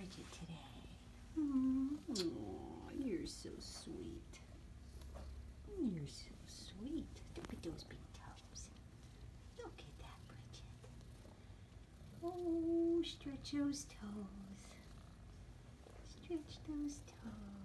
Bridget today? Oh, you're so sweet. You're so sweet. Look at those big toes. Look at that, Bridget. Oh, stretch those toes. Stretch those toes.